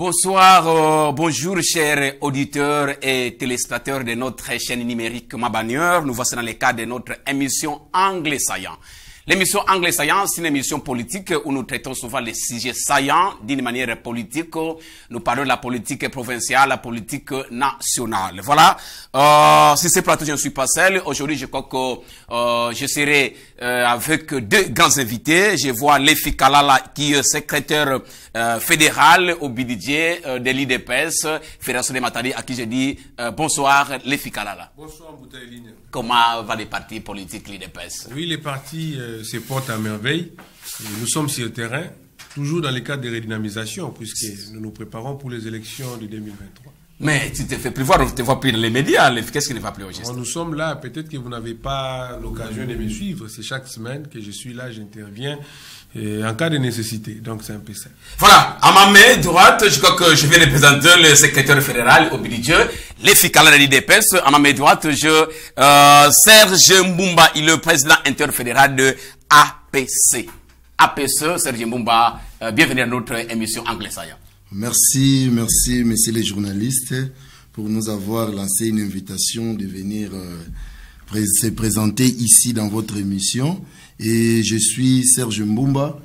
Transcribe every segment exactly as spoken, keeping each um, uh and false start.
bonsoir, euh, bonjour chers auditeurs et téléspectateurs de notre chaîne numérique Mabanieur. Nous voici dans le cadre de notre émission Anglais Saillant. L'émission Anglais Saillant, c'est une émission politique où nous traitons souvent les sujets saillants d'une manière politique. Nous parlons de la politique provinciale, la politique nationale. Voilà. Euh, si c'est plateau, je ne suis pas seul. Aujourd'hui, je crois que euh, je serai euh, avec deux grands invités. Je vois Lefi Kalala, qui est secrétaire euh, fédéral au B D J euh, de l'I D P S, Fédération des Matadi, à qui je dis euh, bonsoir, Lefi Kalala. Bonsoir, Boutaïline. Comment va les partis politiques, l'I D P S? Oui, les partis euh, se portent à merveille. Et nous sommes sur le terrain, toujours dans le cadre de redynamisation, puisque nous nous préparons pour les élections de deux mille vingt-trois. Mais tu te fais plus voir, on ne te voit plus dans les médias. Qu'est-ce qui ne va plus au geste? Nous sommes là, peut-être que vous n'avez pas l'occasion de me suivre. C'est chaque semaine que je suis là, j'interviens euh, en cas de nécessité. Donc c'est un peu ça. Voilà, à ma main droite, je crois que je viens de présenter le secrétaire fédéral au B D J, Lefi Kalala de l'I D P S. À ma main droite, je euh, Serge Mbumba, il est le président interfédéral de A P C. A P C, Serge Mbumba, euh, bienvenue à notre émission Anglais Saillant. Merci, merci, messieurs les journalistes, pour nous avoir lancé une invitation de venir euh, pré se présenter ici dans votre émission. Et je suis Serge Mbumba,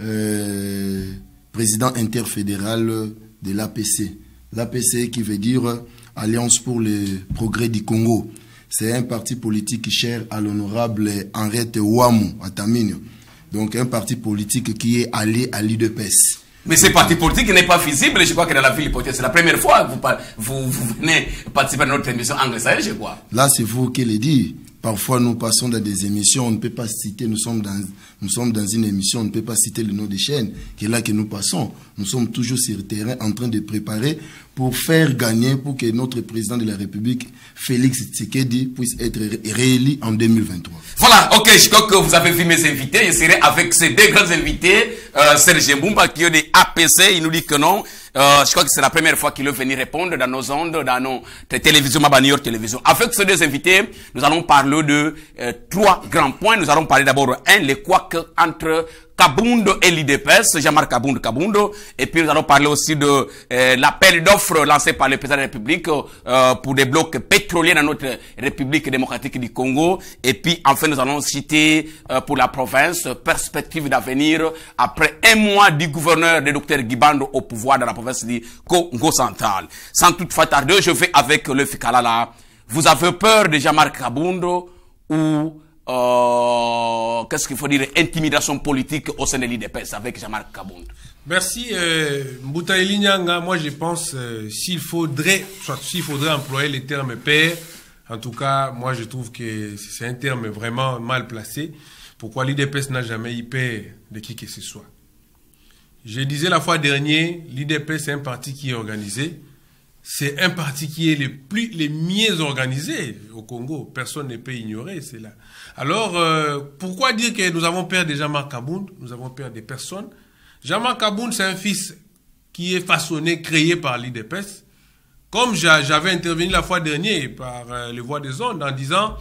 euh, président interfédéral de l'A P C. L'A P C qui veut dire Alliance pour le progrès du Congo. C'est un parti politique cher à l'honorable Henriette Ouamou, à Taminio. Donc un parti politique qui est allié à l'I D P S. Mais ce parti politique n'est pas visible, je crois que dans la ville hypothèse, c'est la première fois que vous, vous, vous venez participer à notre émission Anglais Saillant, je crois. Là, c'est vous qui le dites. Parfois, nous passons dans des émissions, on ne peut pas citer, nous sommes dans, nous sommes dans une émission, on ne peut pas citer le nom des chaînes, qui est là que nous passons. Nous sommes toujours sur le terrain en train de préparer pour faire gagner, pour que notre président de la République, Félix Tshisekedi, puisse être réélu en deux mille vingt-trois. Voilà, ok, je crois que vous avez vu mes invités. Je serai avec ces deux grands invités, euh, Serge Mbumba qui est de A P C, il nous dit que non. Euh, je crois que c'est la première fois qu'il veut venir répondre dans nos ondes, dans nos télévisions, Mabanieur Télévision. Avec ces deux invités, nous allons parler de euh, trois grands points. Nous allons parler d'abord, un, les couacs entre Kabundo et l'I D P S, Jean-Marc Kabundo, Kabundo. Et puis nous allons parler aussi de euh, l'appel d'offres lancé par le président de la République euh, pour des blocs pétroliers dans notre République démocratique du Congo. Et puis enfin nous allons citer euh, pour la province, perspective d'avenir après un mois du gouverneur de docteur Gibando au pouvoir dans la province du Congo central. Sans toutefois tarder, je vais avec le Fikalala. Vous avez peur de Jean-Marc Kabundo ou Euh, qu'est-ce qu'il faut dire, intimidation politique au sein de l'I D P S avec Jean-Marc Kabundo? Merci, euh, Boutaïli Nyanga. Moi, je pense euh, s'il faudrait, soit s'il faudrait employer le terme père, en tout cas, moi, je trouve que c'est un terme vraiment mal placé. Pourquoi l'I D P S n'a jamais eu peur de qui que ce soit? Je disais la fois dernière, l'I D P S c'est un parti qui est organisé. C'est un parti qui est le plus, le mieux organisé au Congo. Personne ne peut ignorer cela. Alors, euh, pourquoi dire que nous avons peur de Jean-Marc Kabundo? Nous avons peur des personnes. Jean-Marc Kabundo, c'est un fils qui est façonné, créé par l'I D P S. Comme j'avais intervenu la fois dernière par euh, les voix des ondes en disant,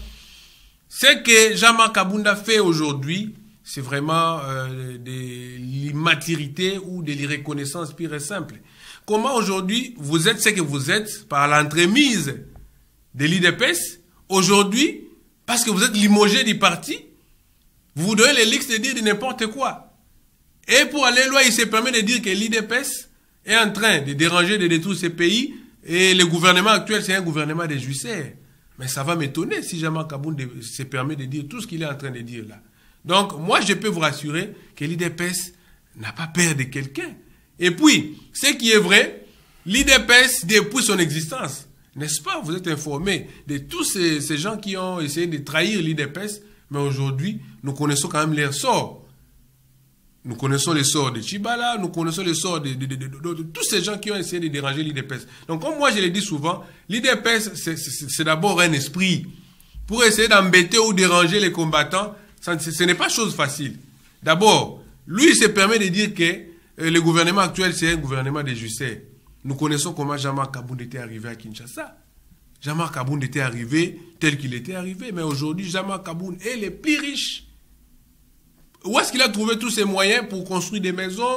ce que Jean-Marc Kabundo a fait aujourd'hui, c'est vraiment euh, de l'immaturité ou de l'irreconnaissance pure et simple. Comment aujourd'hui vous êtes ce que vous êtes par l'entremise de l'I D P S? Aujourd'hui, parce que vous êtes limogé du parti, vous vous donnez les listes de dire n'importe quoi. Et pour aller loin, il se permet de dire que l'I D P S est en train de déranger, de détruire ce pays. Et le gouvernement actuel, c'est un gouvernement de justice. Mais ça va m'étonner si Jean-Marc Kabundo se permet de dire tout ce qu'il est en train de dire là. Donc, moi, je peux vous rassurer que l'I D P S n'a pas peur de quelqu'un. Et puis, ce qui est vrai, l'I D P S, depuis son existence, n'est-ce pas, vous êtes informés de tous ces, ces gens qui ont essayé de trahir l'I D P S, mais aujourd'hui, nous connaissons quand même leur sort. Nous connaissons les sorts de Chibala, nous connaissons les sorts de, de, de, de, de, de tous ces gens qui ont essayé de déranger l'I D P S. Donc, comme moi je l'ai dit souvent, l'I D P S, c'est d'abord un esprit. Pour essayer d'embêter ou déranger les combattants, ça, ce n'est pas chose facile. D'abord, lui, il se permet de dire que le gouvernement actuel, c'est un gouvernement de justice. Nous connaissons comment Jean-Marc Kabundo était arrivé à Kinshasa. Jean-Marc Kabundo était arrivé tel qu'il était arrivé. Mais aujourd'hui, Jean-Marc Kabundo est le plus riche. Où est-ce qu'il a trouvé tous ces moyens pour construire des maisons,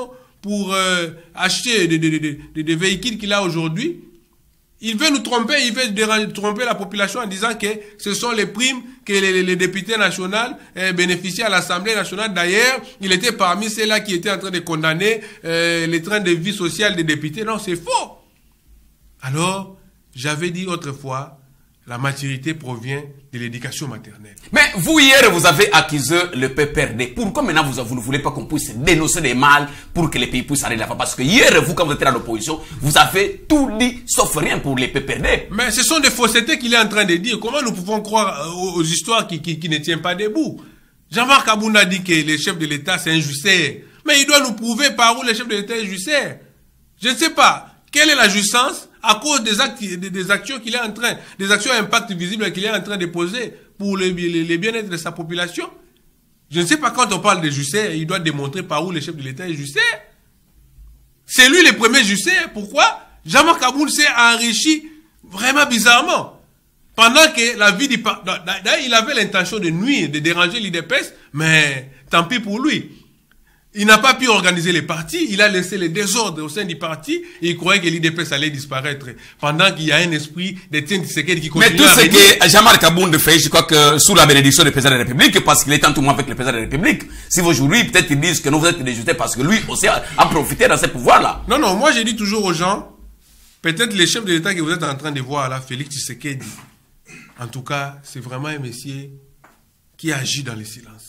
pour euh, acheter des, des, des, des, des véhicules qu'il a aujourd'hui. Il veut nous tromper, il veut déranger, tromper la population en disant que ce sont les primes que les, les députés nationaux euh, bénéficient à l'Assemblée nationale. D'ailleurs, il était parmi ceux-là qui étaient en train de condamner euh, les trains de vie sociale des députés. Non, c'est faux. Alors, j'avais dit autrefois, la maturité provient de l'éducation maternelle. Mais vous, hier, vous avez accusé le P P R D. Pourquoi maintenant vous, vous ne voulez pas qu'on puisse dénoncer les mal pour que les pays puissent aller là-bas? Parce que hier, vous, quand vous étiez à l'opposition, vous avez tout dit, sauf rien pour les P P R D. Mais ce sont des faussetés qu'il est en train de dire. Comment nous pouvons croire aux, aux histoires qui, qui, qui ne tiennent pas debout? Jean-Marc Aboun a dit que le chef de l'État, c'est un justicier. Mais il doit nous prouver par où le chef de l'État est justicier. Je ne sais pas. Quelle est la jouissance à cause des, actes, des, des actions qu'il est en train, des actions à impact visible qu'il est en train de poser pour le, le, le bien-être de sa population? Je ne sais pas, quand on parle de justicier, il doit démontrer par où le chef de l'État est justicier. C'est lui le premier justicier. Pourquoi? Jean-Marc Aboun s'est enrichi vraiment bizarrement. Pendant que la vie du... D'ailleurs, il avait l'intention de nuire, de déranger l'I D P S, mais tant pis pour lui. Il n'a pas pu organiser les partis, il a laissé les désordres au sein du parti et il croyait que l'I D P S allait disparaître. Pendant qu'il y a un esprit d'Étienne Tshisekedi qui continue. Mais tout ce que Jean-Marc Aboun fait, je crois que sous la bénédiction du président de la République, parce qu'il est en tout moment avec le président de la République, si aujourd'hui peut-être ils disent que non, vous êtes déjoués parce que lui aussi a, a profité dans ce pouvoir-là. Non, non, moi j'ai dit toujours aux gens, peut-être les chefs de l'État que vous êtes en train de voir là, Félix Tshisekedi, en tout cas, c'est vraiment un monsieur qui agit dans le silence.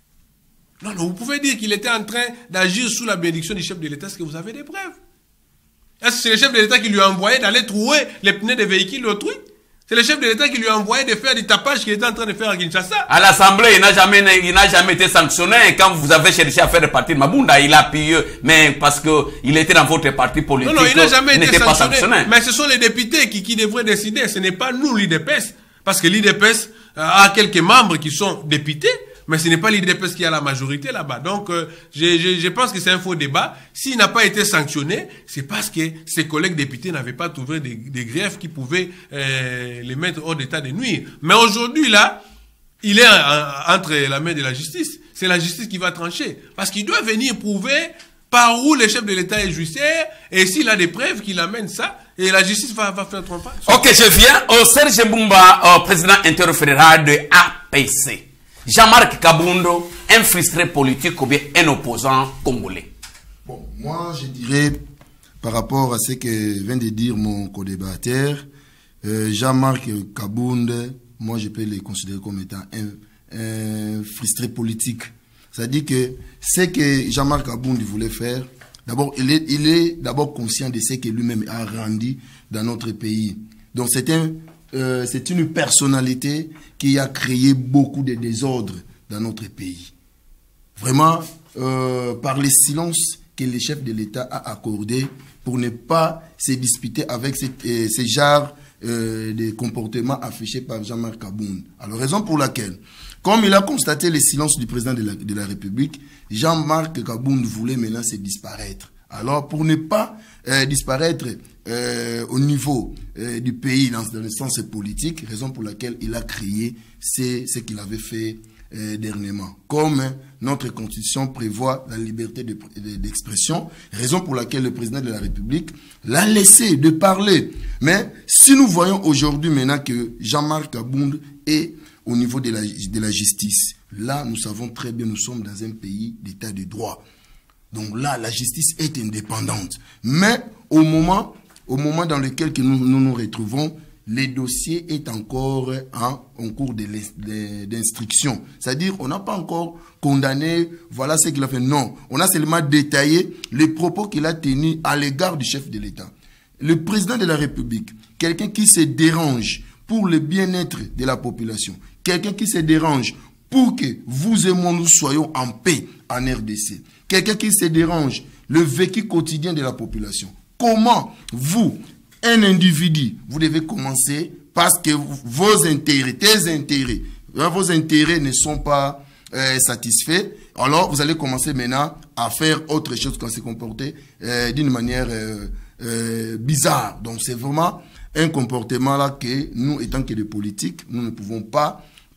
Non, non, vous pouvez dire qu'il était en train d'agir sous la bénédiction du chef de l'État. Est-ce que vous avez des preuves? Est-ce que c'est le chef de l'État qui lui a envoyé d'aller trouver les pneus des véhicules d'autrui? C'est le chef de l'État qui lui a envoyé de faire du tapage qu'il était en train de faire à Kinshasa. À l'Assemblée, il n'a jamais, il n'a jamais été sanctionné. Quand vous avez cherché à faire le parti de Mabunda, il a appuyé. Mais parce qu'il était dans votre parti politique, non, non, il n'a jamais été sanctionné. Pas sanctionné. Mais ce sont les députés qui, qui devraient décider. Ce n'est pas nous, l'I D P S. Parce que l'I D P S a quelques membres qui sont députés. Mais ce n'est pas l'I D P S qui a la majorité là-bas. Donc, euh, je, je, je pense que c'est un faux débat. S'il n'a pas été sanctionné, c'est parce que ses collègues députés n'avaient pas trouvé des, des griefs qui pouvaient euh, les mettre hors d'état de nuire. Mais aujourd'hui, là, il est en, entre la main de la justice. C'est la justice qui va trancher. Parce qu'il doit venir prouver par où le chef de l'État est justicier. Et s'il a des preuves qu'il amène ça, et la justice va, va faire trompage. Ok, je viens au Serge Mbumba, au président interfédéral de A P C. Jean-Marc Kabundo, un frustré politique ou bien un opposant congolais? Bon, moi je dirais, par rapport à ce que vient de dire mon co-débatteur, euh, Jean-Marc Kabundo, moi je peux le considérer comme étant un, un frustré politique. C'est-à-dire que ce que Jean-Marc Kabundo voulait faire, d'abord, il est, il est d'abord conscient de ce que lui-même a rendu dans notre pays. Donc c'est un Euh, c'est une personnalité qui a créé beaucoup de désordres dans notre pays. Vraiment, euh, par les silences que le chef de l'État a accordé pour ne pas se disputer avec ces, euh, ces genres euh, de comportements affichés par Jean-Marc Kaboun. Alors, raison pour laquelle, comme il a constaté le silence du président de la, de la République, Jean-Marc Kaboun voulait maintenant se disparaître. Alors, pour ne pas euh, disparaître euh, au niveau euh, du pays dans, dans le sens politique, raison pour laquelle il a créé c'est ce qu'il avait fait euh, dernièrement. Comme hein, notre constitution prévoit la liberté d'expression, de, de, raison pour laquelle le président de la République l'a laissé de parler. Mais si nous voyons aujourd'hui maintenant que Jean-Marc Kaboun est au niveau de la, de la justice, là nous savons très bien, nous sommes dans un pays d'état de droit. Donc là, la justice est indépendante. Mais au moment, au moment dans lequel que nous, nous nous retrouvons, le dossier est encore en, en cours d'instruction. C'est-à-dire, on n'a pas encore condamné, voilà ce qu'il a fait. Non, on a seulement détaillé les propos qu'il a tenus à l'égard du chef de l'État. Le président de la République, quelqu'un qui se dérange pour le bien-être de la population, quelqu'un qui se dérange pour que vous et moi nous soyons en paix en R D C, quelqu'un qui se dérange le vécu quotidien de la population. Comment vous, un individu, vous devez commencer parce que vos intérêts, tes intérêts, vos intérêts ne sont pas euh, satisfaits, alors vous allez commencer maintenant à faire autre chose qu'à se comporter euh, d'une manière euh, euh, bizarre. Donc c'est vraiment un comportement là que nous, étant que des politiques, nous ne pouvons pas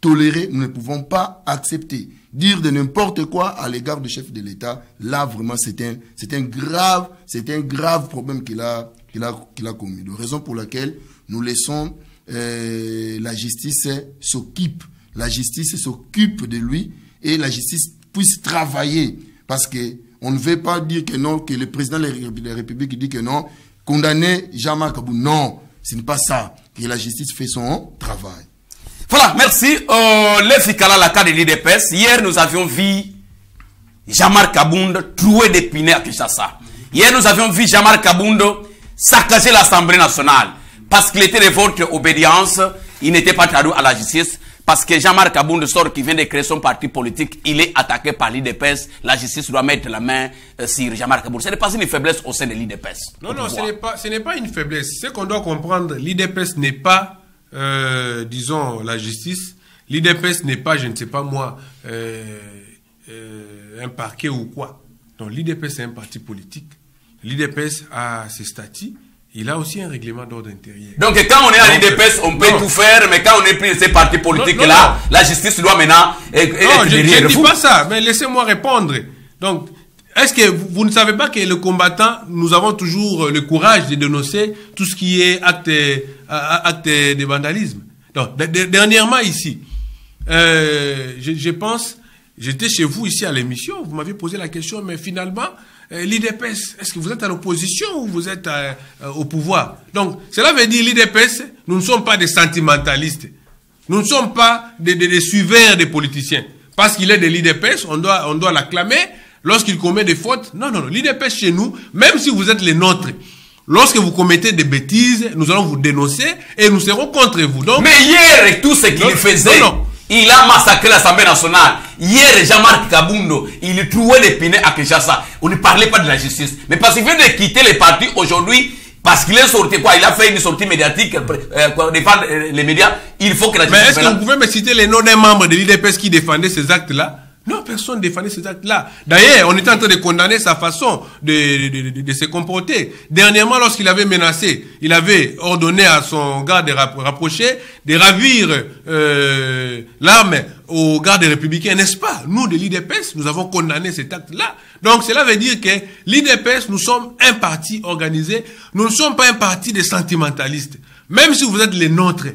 tolérer, nous ne pouvons pas accepter. Dire de n'importe quoi à l'égard du chef de l'État, là vraiment c'est un, c'est un grave, c'est un grave problème qu'il a, qu'il a, qu'il a commis. De raison pour laquelle nous laissons euh, la justice s'occupe, la justice s'occupe de lui et la justice puisse travailler parce que on ne veut pas dire que non, que le président de la République dit que non, condamner Jean-Marc Aboun. Non, ce n'est pas ça. Que la justice fait son travail. Voilà, merci. Euh, L'Efficala, la cas de l'I D P S. Hier, nous avions vu Jean-Marc Abound trouer des pinets à Kinshasa. Hier, nous avions vu Jean-Marc Abound saccager l'Assemblée nationale. Parce qu'il était de votre obédience, il n'était pas traduit à la justice. Parce que Jean-Marc Abound sort qui vient de créer son parti politique, il est attaqué par l'I D P S. La justice doit mettre la main euh, sur Jean-Marc Abound. Ce n'est pas une faiblesse au sein de l'I D P S. Non, non, ce n'est pas, ce n'est pas une faiblesse. Ce qu'on doit comprendre, l'I D P S n'est pas, euh, disons, la justice. L'I D P S n'est pas, je ne sais pas moi, euh, euh, un parquet ou quoi. Donc l'I D P S est un parti politique. L'I D P S a ses statuts. Il a aussi un règlement d'ordre intérieur. Donc quand on est à l'I D P S, on peut non. tout faire, mais quand on est pris de ces partis politiques-là, la justice doit maintenant... Et, non, je ne dis pas ça, mais laissez-moi répondre. Donc, est-ce que vous, vous ne savez pas que le combattant, nous avons toujours le courage de dénoncer tout ce qui est acte, acte de vandalisme. Donc, dernièrement ici, euh, je, je pense, j'étais chez vous ici à l'émission, vous m'avez posé la question, mais finalement... l'I D P S, est-ce que vous êtes à l'opposition ou vous êtes à, à, au pouvoir? Donc, cela veut dire l'I D P S, nous ne sommes pas des sentimentalistes. Nous ne sommes pas des, des, des suiveurs des politiciens. Parce qu'il est de l'I D P S, on doit, on doit l'acclamer lorsqu'il commet des fautes. Non, non, non. L'I D P S chez nous, même si vous êtes les nôtres, lorsque vous commettez des bêtises, nous allons vous dénoncer et nous serons contre vous. Donc, mais hier, tout ce qu'il faisait... Non, non. Il a massacré l'Assemblée nationale. Hier, Jean-Marc Kaboundo, il trouait des pinets à Kinshasa. On ne parlait pas de la justice. Mais parce qu'il vient de quitter les partis aujourd'hui, parce qu'il est sorti quoi, il a fait une sortie médiatique euh, pour défendre euh, les médias, il faut que la justice... Mais est-ce que vous pouvez me citer les noms des membres de l'I D P S qui défendaient ces actes-là? Non, personne ne défendait ces actes-là. D'ailleurs, on était en train de condamner sa façon de, de, de, de se comporter. Dernièrement, lorsqu'il avait menacé, il avait ordonné à son garde rapproché de ravir euh, l'arme aux gardes républicains, n'est-ce pas? Nous, de l'I D P S, nous avons condamné cet acte-là. Donc, cela veut dire que l'I D P S, nous sommes un parti organisé. Nous ne sommes pas un parti de sentimentalistes. Même si vous êtes les nôtres,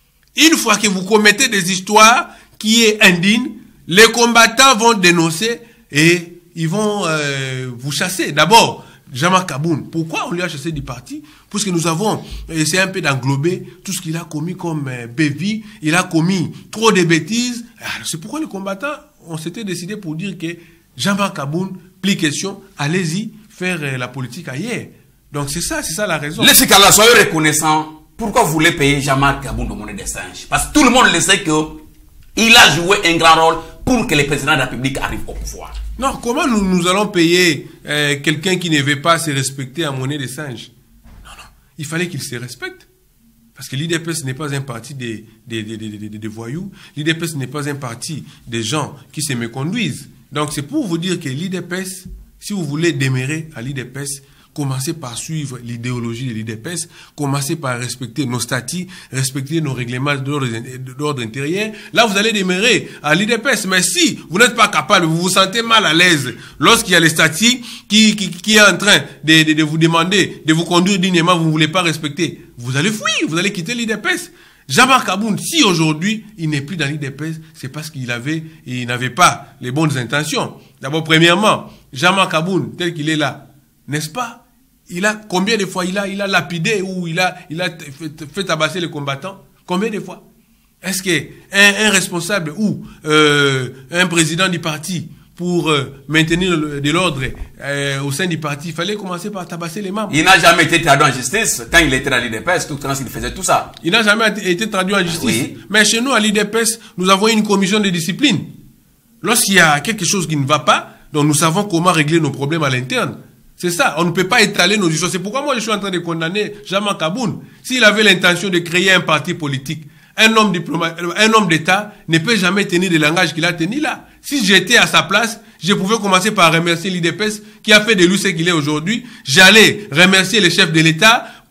une fois que vous commettez des histoires qui est indigne, les combattants vont dénoncer et ils vont euh, vous chasser. D'abord, Jean-Marc Aboun. Pourquoi on lui a chassé du parti? Parce que nous avons essayé un peu d'englober tout ce qu'il a commis comme euh, bévie. Il a commis trop de bêtises. C'est pourquoi les combattants, on s'était décidé pour dire que Jean-Marc Aboun, plus question, allez-y faire euh, la politique ailleurs. Donc c'est ça, c'est ça la raison. Les Fikala, soyez reconnaissants. Pourquoi vous voulez payer Jean-Marc Aboun de monnaie des singes? Parce que tout le monde le sait que il a joué un grand rôle pour que le président de la République arrive au pouvoir. Non, comment nous, nous allons payer euh, quelqu'un qui ne veut pas se respecter en monnaie des singes? Non, non, il fallait qu'il se respecte. Parce que l'I D P S n'est pas un parti des, des, des, des, des, des voyous. L'I D P S n'est pas un parti des gens qui se méconduisent. Donc c'est pour vous dire que l'I D P S, si vous voulez démérer à l'I D P S, commencez par suivre l'idéologie de l'I D P S, commencez par respecter nos statuts, respecter nos règlements d'ordre intérieur. Là, vous allez démarrer à l'I D P S. Mais si vous n'êtes pas capable, vous vous sentez mal à l'aise lorsqu'il y a les statuts qui, qui, qui est en train de, de, de vous demander de vous conduire dignement, vous ne voulez pas respecter, vous allez fuir, vous allez quitter l'I D P S. Jean-Marc Aboun, si aujourd'hui il n'est plus dans l'I D P S, c'est parce qu'il avait, il n'avait pas les bonnes intentions. D'abord, premièrement, Jean-Marc Aboun, tel qu'il est là, n'est-ce pas? Il a, combien de fois il a, il a lapidé ou il a, il a fait, fait tabasser les combattants? Combien de fois? Est-ce que un, un responsable ou euh, un président du parti, pour euh, maintenir le, de l'ordre euh, au sein du parti, il fallait commencer par tabasser les membres? Il n'a jamais été traduit en justice quand il était à l'I D P S, tout quand il faisait tout ça. Il n'a jamais été traduit en justice. Oui. Mais chez nous, à l'I D P S, nous avons une commission de discipline. Lorsqu'il y a quelque chose qui ne va pas, donc nous savons comment régler nos problèmes à l'interne. C'est ça, on ne peut pas étaler nos histoires. C'est pourquoi moi je suis en train de condamner Jean-Marc Aboun. S'il avait l'intention de créer un parti politique, un homme diplomate, un homme d'État ne peut jamais tenir le langage qu'il a tenu là. Si j'étais à sa place, je pouvais commencer par remercier l'I D P S qui a fait de lui ce qu'il est aujourd'hui. J'allais remercier les chefs de l'État pour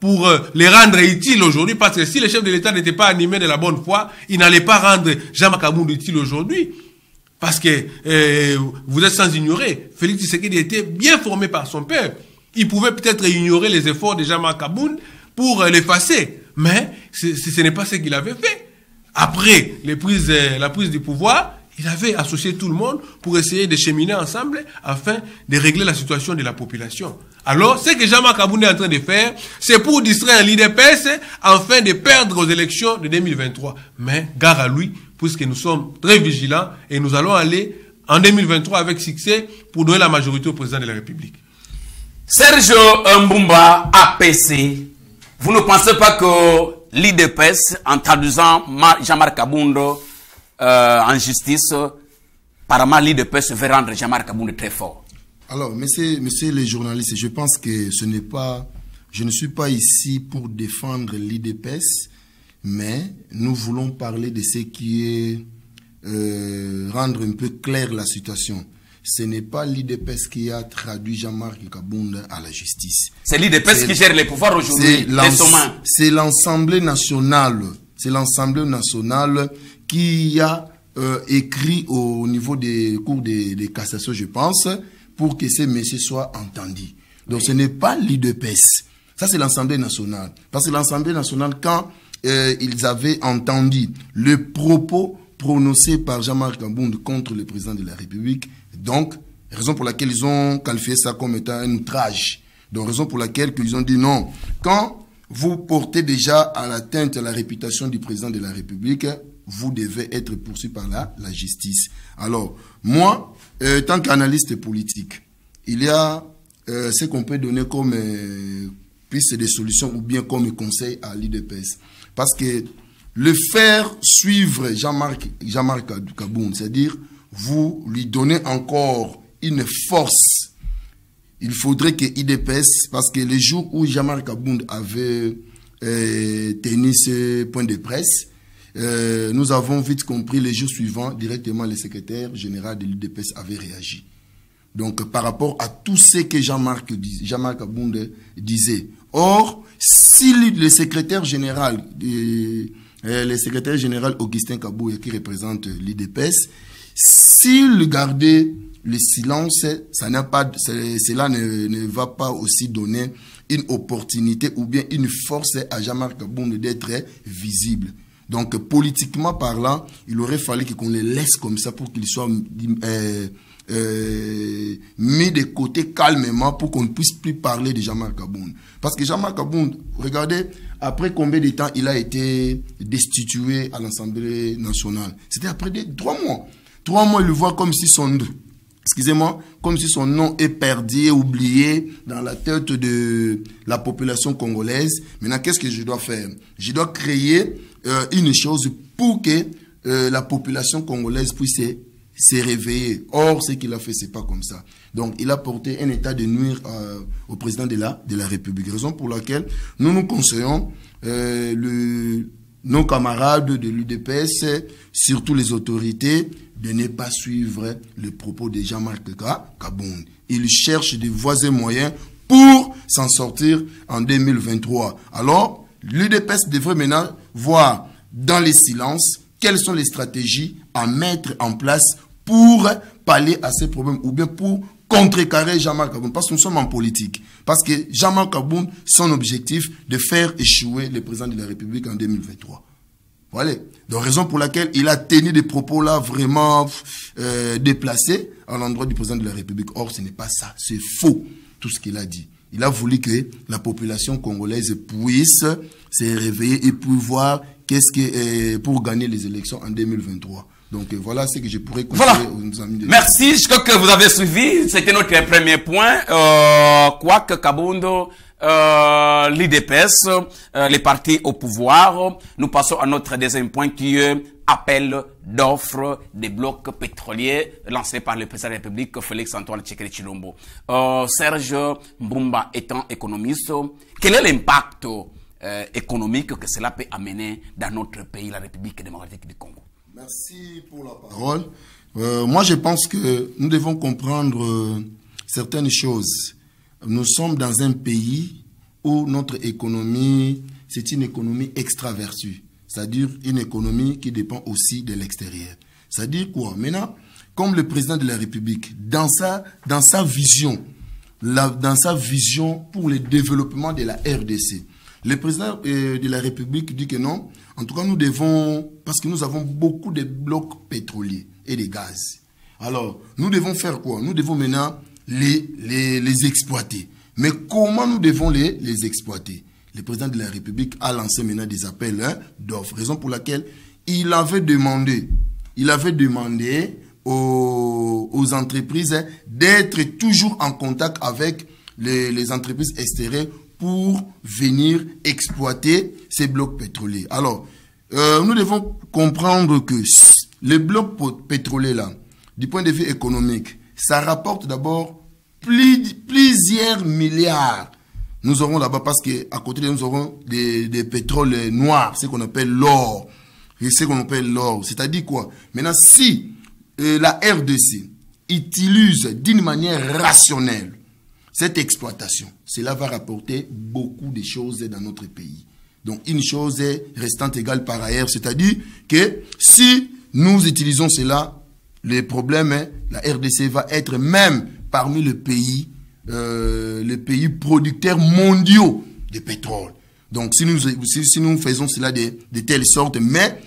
pour euh, les rendre utiles aujourd'hui, parce que si les chefs de l'État n'étaient pas animés de la bonne foi, ils n'allaient pas rendre Jean-Marc Abound utile aujourd'hui. Parce que euh, vous êtes sans ignorer, Félix Tshisekedi était bien formé par son père. Il pouvait peut-être ignorer les efforts de Jean-Marc Abound pour euh, l'effacer, mais ce, ce n'est pas ce qu'il avait fait. Après les prises, euh, la prise du pouvoir, il avait associé tout le monde pour essayer de cheminer ensemble afin de régler la situation de la population. Alors, ce que Jean-Marc Abound est en train de faire, c'est pour distraire l'I D P S afin de perdre aux élections de deux mille vingt-trois. Mais gare à lui, puisque nous sommes très vigilants et nous allons aller en deux mille vingt-trois avec succès pour donner la majorité au président de la République. Serge Mbumba, A P C, vous ne pensez pas que l'I D P S, en traduisant Jean-Marc Abound euh, en justice, apparemment l'I D P S veut rendre Jean-Marc Abound très fort? Alors, messieurs, messieurs les journalistes, je pense que ce n'est pas, je ne suis pas ici pour défendre l'I D P S, mais nous voulons parler de ce qui est euh, rendre un peu claire la situation. Ce n'est pas l'I D P S qui a traduit Jean-Marc Abound à la justice. C'est l'I D P S qui gère les pouvoirs aujourd'hui. C'est l'Assemblée nationale, c'est l'Assemblée nationale qui a euh, écrit au niveau des cours de, de cassation, je pense, pour que ces messieurs soient entendus. Donc ce n'est pas l'I D P S. Ça, c'est l'Assemblée nationale. Parce que l'Assemblée nationale, quand euh, ils avaient entendu le propos prononcé par Jean-Marc Abound contre le président de la République, donc, raison pour laquelle ils ont qualifié ça comme étant un outrage. Donc, raison pour laquelle ils ont dit non. Quand vous portez déjà à l'atteinte à la réputation du président de la République, vous devez être poursuivi par la, la justice. Alors, moi, euh, tant qu'analyste politique, il y a euh, ce qu'on peut donner comme euh, piste de solution ou bien comme conseil à l'I D P S. Parce que le faire suivre Jean-Marc Jean-Marc Abound, c'est-à-dire vous lui donnez encore une force. Il faudrait que l'I D P S, parce que les jours où Jean-Marc Abound avait euh, tenu ce point de presse, euh, nous avons vite compris les jours suivants, directement le secrétaire général de l'I D P S avait réagi. Donc par rapport à tout ce que Jean-Marc Jean-Marc Abound disait. Or, si le secrétaire général, euh, le secrétaire général Augustin Kabouya qui représente l'I D P S, s'il gardait le silence, ça n'a pas, cela ne, ne va pas aussi donner une opportunité ou bien une force à Jean-Marc Abound d'être visible. Donc, politiquement parlant, il aurait fallu qu'on les laisse comme ça pour qu'ils soient euh, euh, mis de côté calmement pour qu'on ne puisse plus parler de Jean-Marc Abound. Parce que Jean-Marc Abound, regardez, après combien de temps il a été destitué à l'Assemblée nationale? C'était après des, trois mois. Trois mois, il le voit comme si son, excusez-moi, comme si son nom est perdu, oublié dans la tête de la population congolaise. Maintenant, qu'est-ce que je dois faire? Je dois créer euh, une chose pour que euh, la population congolaise puisse se, se réveiller. Or, ce qu'il a fait, c'est pas comme ça. Donc, il a porté un état de nuire euh, au président de la, de la République. Raison pour laquelle nous nous conseillons euh, le, nos camarades de l'U D P S, surtout les autorités, de ne pas suivre le propos de Jean-Marc Abound. Il cherche des voies et moyens pour s'en sortir en deux mille vingt-trois. Alors, l'U D P S devrait maintenant voir dans les silences quelles sont les stratégies à mettre en place pour pallier à ces problèmes ou bien pour contrecarrer Jean-Marc Abound. Parce que nous sommes en politique. Parce que Jean-Marc Abound, son objectif de faire échouer le président de la République en deux mille vingt-trois. Voilà. Donc, raison pour laquelle il a tenu des propos là vraiment euh, déplacés à l'endroit du président de la République. Or, ce n'est pas ça. C'est faux, tout ce qu'il a dit. Il a voulu que la population congolaise puisse se réveiller et pouvoir qu'est-ce que euh, pour gagner les élections en deux mille vingt-trois. Donc euh, voilà ce que je pourrais conseiller voilà. aux amis de... Merci, je crois que vous avez suivi. C'était notre premier point. Euh, Quoique Abound, euh, l'I D P S, euh, les partis au pouvoir. Nous passons à notre deuxième point qui est appel d'offres des blocs pétroliers lancé par le président de la République, Félix-Antoine Tshisekedi Tshilombo. Euh, Serge Mbumba étant économiste, quel est l'impact euh, économique que cela peut amener dans notre pays, la République démocratique du Congo? Merci pour la parole. Euh, moi, je pense que nous devons comprendre euh, certaines choses. Nous sommes dans un pays où notre économie, c'est une économie extravertie. C'est-à-dire une économie qui dépend aussi de l'extérieur. C'est-à-dire quoi? Maintenant, comme le président de la République, dans sa, dans sa vision, la, dans sa vision pour le développement de la R D C, le président euh, de la République dit que non, en tout cas nous devons, parce que nous avons beaucoup de blocs pétroliers et de gaz. Alors, nous devons faire quoi? Nous devons maintenant les, les, les exploiter. Mais comment nous devons les, les exploiter? Le président de la République a lancé maintenant des appels hein, d'offres, raison pour laquelle il avait demandé, il avait demandé aux, aux entreprises hein, d'être toujours en contact avec les, les entreprises extérieures pour venir exploiter ces blocs pétroliers. Alors, euh, nous devons comprendre que les blocs pétroliers là, du point de vue économique, ça rapporte d'abord plus, plusieurs milliards. Nous aurons là-bas, parce qu'à côté de nous, nous aurons des, des pétroles noirs, ce qu'on appelle l'or. Et ce qu'on appelle l'or. C'est-à-dire quoi? Maintenant, si euh, la R D C utilise d'une manière rationnelle cette exploitation, cela va rapporter beaucoup de choses dans notre pays. Donc, une chose restant égale par ailleurs, c'est-à-dire que si nous utilisons cela, le problème, la R D C va être même parmi les pays Euh, les pays producteurs mondiaux de pétrole. Donc, si nous, si, si nous faisons cela de, de telle sorte, mais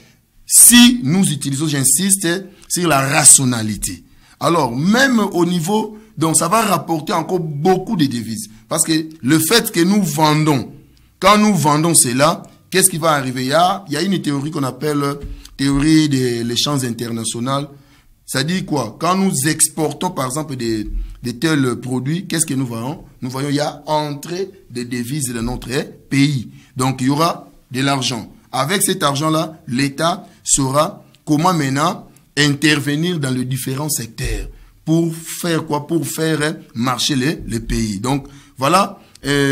si nous utilisons, j'insiste, sur la rationalité. Alors, même au niveau, donc ça va rapporter encore beaucoup de devises. Parce que le fait que nous vendons, quand nous vendons cela, qu'est-ce qui va arriver? Il y a, il y a une théorie qu'on appelle théorie des échanges internationaux. Ça dit quoi? Quand nous exportons, par exemple, des, des tels produits, qu'est-ce que nous voyons? Nous voyons, il y a entrée de devises dans notre pays. Donc, il y aura de l'argent. Avec cet argent-là, l'État saura comment maintenant intervenir dans les différents secteurs pour faire quoi? Pour faire marcher les, les pays. Donc, voilà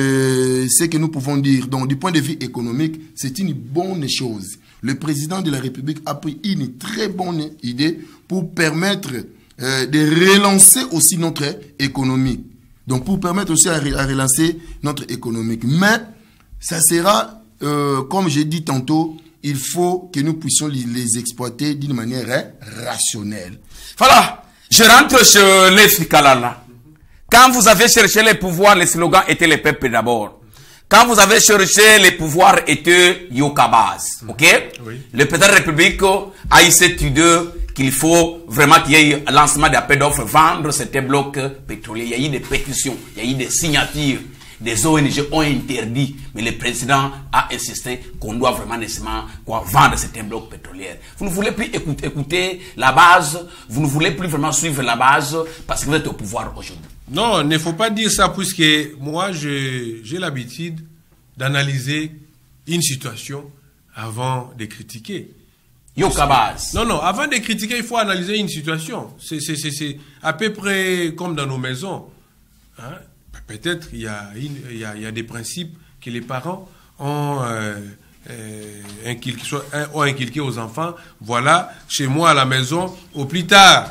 euh, ce que nous pouvons dire. Donc, du point de vue économique, c'est une bonne chose. Le président de la République a pris une très bonne idée pour permettre euh, de relancer aussi notre économie. Donc, pour permettre aussi à, à relancer notre économie. Mais, ça sera, euh, comme j'ai dit tantôt, il faut que nous puissions les, les exploiter d'une manière hein, rationnelle. Voilà, je rentre chez les Kalala. Quand vous avez cherché les pouvoirs, les slogans étaient les peuples d'abord. Quand vous avez cherché les pouvoirs étaient Yokabaz, ok? Oui. Le président de la République a eu cette idée qu'il faut vraiment qu'il y ait un lancement d'appel d'offres, vendre certains blocs pétroliers. Il y a eu des pétitions, il y a eu des signatures. Des O N G ont interdit, mais le président a insisté qu'on doit vraiment nécessairement quoi, vendre certains blocs pétroliers. Vous ne voulez plus écouter, écouter la base, vous ne voulez plus vraiment suivre la base parce que vous êtes au pouvoir aujourd'hui. Non, il ne faut pas dire ça puisque moi, j'ai l'habitude d'analyser une situation avant de critiquer. Yokabaz. Non, non, avant de critiquer, il faut analyser une situation. C'est à peu près comme dans nos maisons. Hein? Peut-être il y, il, y a, il y a des principes que les parents ont, euh, euh, inculqué, ont inculqués aux enfants. Voilà, chez moi à la maison, au plus tard,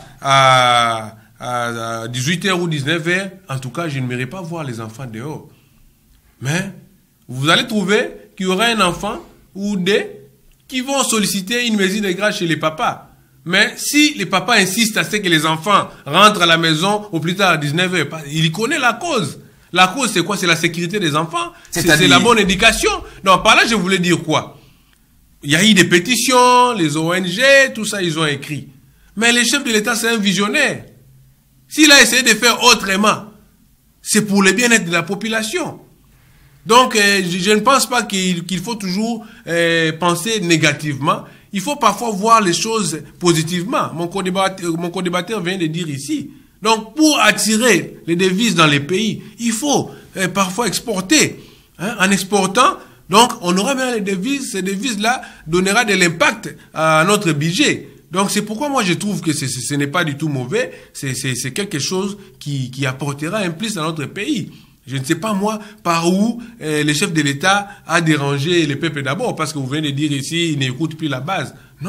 à, à dix-huit heures ou dix-neuf heures, en tout cas, je ne m'irai pas voir les enfants dehors. Mais vous allez trouver qu'il y aura un enfant ou des qui vont solliciter une mesure de grâce chez les papas. Mais si les papas insistent à ce que les enfants rentrent à la maison au plus tard à dix-neuf heures, il connaît la cause. La cause, c'est quoi? C'est la sécurité des enfants. C'est la bonne éducation. Non, par là, je voulais dire quoi? Il y a eu des pétitions, les O N G, tout ça, ils ont écrit. Mais le chef de l'État, c'est un visionnaire. S'il a essayé de faire autrement, c'est pour le bien-être de la population. Donc, euh, je, je ne pense pas qu'il qu'il faut toujours euh, penser négativement. Il faut parfois voir les choses positivement. Mon co-débatteur, mon co-débatteur vient de dire ici. Donc, pour attirer les devises dans les pays, il faut euh, parfois exporter. Hein, en exportant, donc, on aura bien les devises. Ces devises-là donnera de l'impact à notre budget. Donc, c'est pourquoi moi, je trouve que ce, ce n'est pas du tout mauvais. C'est quelque chose qui, qui apportera un plus dans notre pays. Je ne sais pas, moi, par où euh, le chef de l'État a dérangé les peuples d'abord, parce que vous venez de dire ici, il n'écoute plus la base. Non,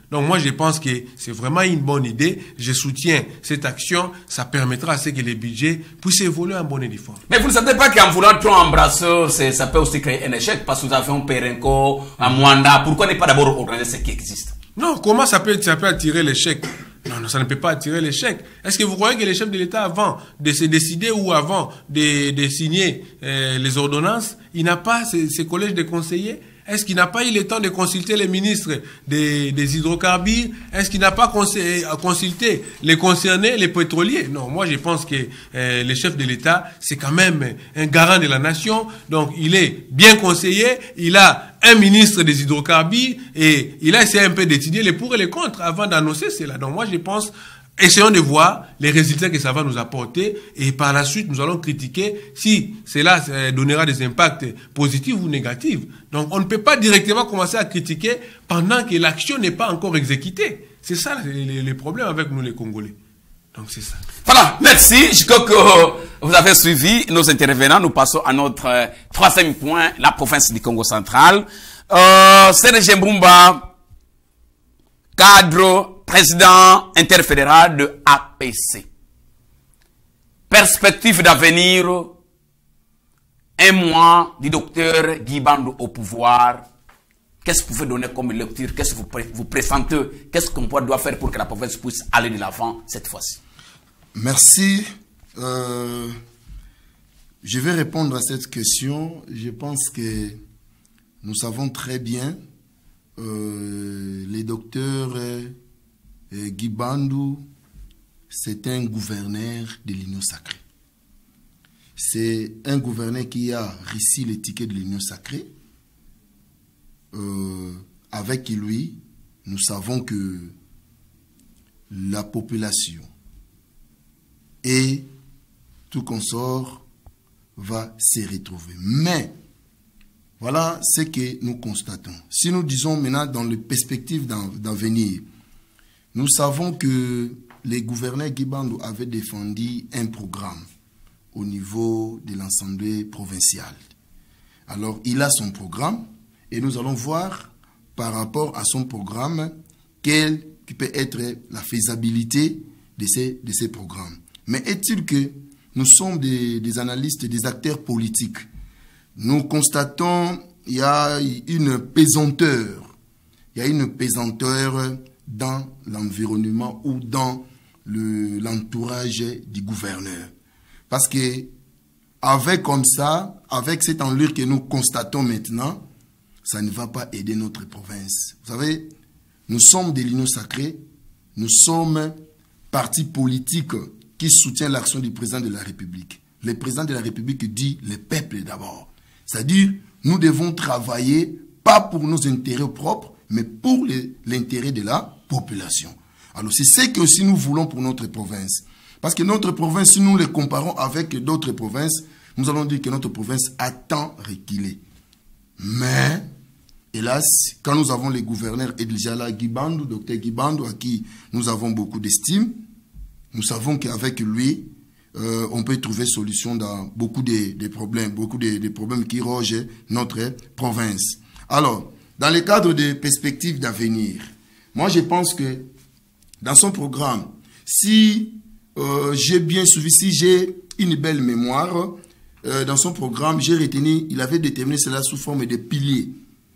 Donc moi, je pense que c'est vraiment une bonne idée. Je soutiens cette action. Ça permettra à ce que les budgets puissent évoluer en bonne et due forme. Mais vous ne savez pas qu'en voulant trop embrasser, ça peut aussi créer un échec parce que vous avez un Perenco, un Mwanda. Pourquoi ne pas d'abord organiser ce qui existe? Non, comment ça peut, ça peut attirer l'échec? Non, non, ça ne peut pas attirer l'échec. Est-ce que vous croyez que les chefs de l'État, avant de se décider ou avant de, de signer euh, les ordonnances, il n'a pas ces, ces collèges de conseillers? Est-ce qu'il n'a pas eu le temps de consulter les ministres des, des hydrocarbures? Est-ce qu'il n'a pas consulté les concernés, les pétroliers? Non, moi je pense que euh, le chef de l'État, c'est quand même un garant de la nation. Donc il est bien conseillé, il a un ministre des hydrocarbures et il a essayé un peu d'étudier les pour et les contre avant d'annoncer cela. Donc moi je pense... Essayons de voir les résultats que ça va nous apporter et par la suite, nous allons critiquer si cela donnera des impacts positifs ou négatifs. Donc, on ne peut pas directement commencer à critiquer pendant que l'action n'est pas encore exécutée. C'est ça le problème avec nous les Congolais. Donc, c'est ça. Voilà, merci. Je crois que vous avez suivi nos intervenants. Nous passons à notre euh, troisième point, la province du Congo central. Euh, Serge Mbumba, cadre... président interfédéral de A P C. Perspective d'avenir, un mois du docteur Guy Bandou au pouvoir. Qu'est-ce que vous pouvez donner comme lecture? Qu'est-ce que vous, pré vous présentez? Qu'est-ce qu'on doit faire pour que la province puisse aller de l'avant cette fois-ci? Merci. Euh, je vais répondre à cette question. Je pense que nous savons très bien euh, les docteurs... Euh, Et Guy Bandou, c'est un gouverneur de l'Union sacrée. C'est un gouverneur qui a réussi les tickets de l'Union sacrée. Euh, avec lui, nous savons que la population et tout consort va se retrouver. Mais, voilà ce que nous constatons. Si nous disons maintenant dans les perspectives d'avenir, nous savons que les gouverneurs Guy Bandou avaient défendu un programme au niveau de l'Assemblée provinciale. Alors, il a son programme et nous allons voir par rapport à son programme quelle peut être la faisabilité de ces, de ces programmes. Mais est-il que nous sommes des, des analystes et des acteurs politiques? Nous constatons qu'il y a une pesanteur. Il y a une pesanteur dans l'environnement ou dans l'entourage le, du gouverneur. Parce que, avec comme ça, avec cette enlure que nous constatons maintenant, ça ne va pas aider notre province. Vous savez, nous sommes des l'Union sacrée, nous sommes parti politique qui soutient l'action du président de la République. Le président de la République dit le peuple d'abord. C'est-à-dire, nous devons travailler pas pour nos intérêts propres, mais pour l'intérêt de la population. Alors, c'est ce que aussi nous voulons pour notre province. Parce que notre province, si nous les comparons avec d'autres provinces, nous allons dire que notre province a tant reculé. Mais, hélas, quand nous avons les gouverneurs Edlijala Guy Bandou, docteur Guy Bandou, à qui nous avons beaucoup d'estime, nous savons qu'avec lui, euh, on peut trouver solution dans beaucoup de, de problèmes, beaucoup de, de problèmes qui rogent notre province. Alors, dans le cadre des perspectives d'avenir, moi je pense que dans son programme, si euh, j'ai bien suivi, si j'ai une belle mémoire, euh, dans son programme, j'ai retenu, il avait déterminé cela sous forme de piliers.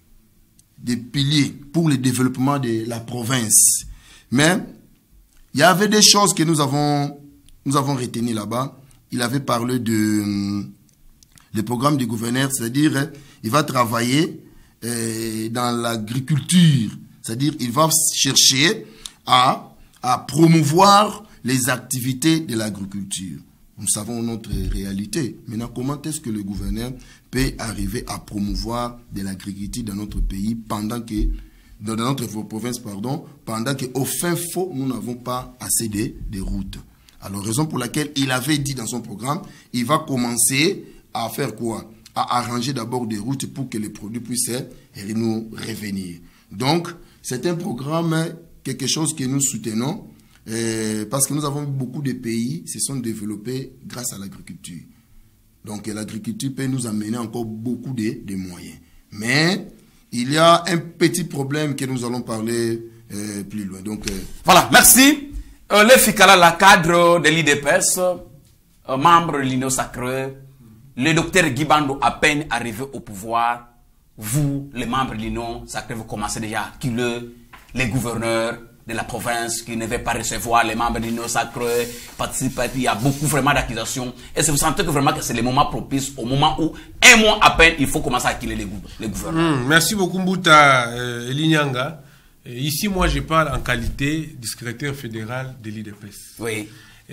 Des piliers pour le développement de la province. Mais il y avait des choses que nous avons, nous avons retenues là-bas. Il avait parlé de euh, le programme du gouverneur, c'est-à-dire euh, il va travailler euh, dans l'agriculture, c'est-à-dire il va chercher à, à promouvoir les activités de l'agriculture. Nous savons notre réalité. Maintenant, comment est-ce que le gouverneur peut arriver à promouvoir de l'agriculture dans notre pays pendant que, dans notre province, pardon, pendant qu'au fin fond, nous n'avons pas assez de, de routes. Alors, raison pour laquelle il avait dit dans son programme, il va commencer à faire quoi? À arranger d'abord des routes pour que les produits puissent nous revenir. Donc, c'est un programme, quelque chose que nous soutenons, Euh, parce que nous avons beaucoup de pays qui se sont développés grâce à l'agriculture. Donc l'agriculture peut nous amener encore beaucoup de, de moyens. Mais il y a un petit problème que nous allons parler euh, plus loin. Donc, euh... voilà, merci. Euh, le Fikala, la cadre de l'I D P S, euh, membre de l'Union Sacrée, le docteur Guibando, à peine arrivé au pouvoir, vous, les membres de l'Union Sacrée, vous commencez déjà à acculer les gouverneurs de la province qui ne veulent pas recevoir les membres de l'Union Sacrée, participer. Il y a beaucoup vraiment d'accusations. Et vous sentez que vraiment que c'est le moment propice, au moment où, un mois à peine, il faut commencer à acculer les, gou les gouverneurs. Mmh, merci beaucoup, Mbouta euh, Elinyanga. Et ici, moi, je parle en qualité du secrétaire fédéral de l'I D P S. Oui.